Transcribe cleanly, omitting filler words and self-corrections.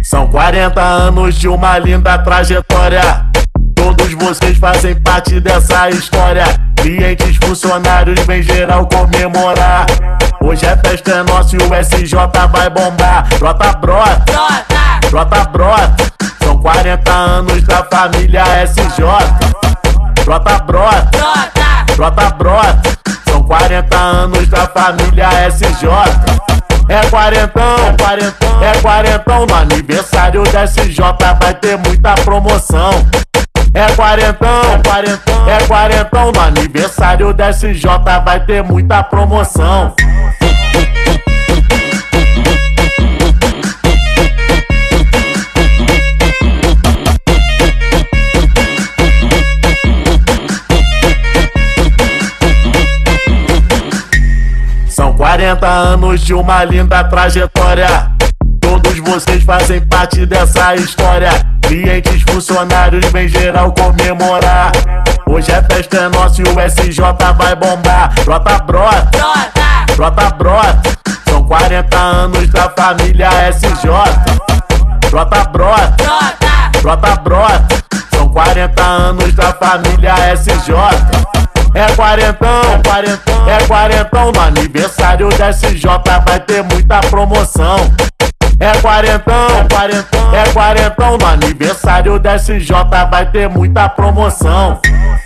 São 40 anos de uma linda trajetória. Todos vocês fazem parte dessa história. Clientes, funcionários, vem geral comemorar. Hoje a festa é nossa e o SJ vai bombar. Brota, brota, brota, brota. São 40 anos da família SJ. Brota, brota, brota, brota. São 40 anos da família SJ. É quarentão, é quarentão. No aniversário da SJ vai ter muita promoção. É quarentão, é quarentão. No aniversário da SJ vai ter muita promoção. São 40 anos de uma linda trajetória. Todos vocês fazem parte dessa história. Clientes, funcionários, vem geral comemorar. Hoje a festa é nossa e o SJ vai bombar. Brota, brota, brota, brota. São 40 anos da família SJ. Brota, brota, brota, brota. São 40 anos da família SJ. É quarentão, é quarentão. No aniversário da SJ vai ter muita promoção. É quarentão, é quarentão. No aniversário da SJ vai ter muita promoção.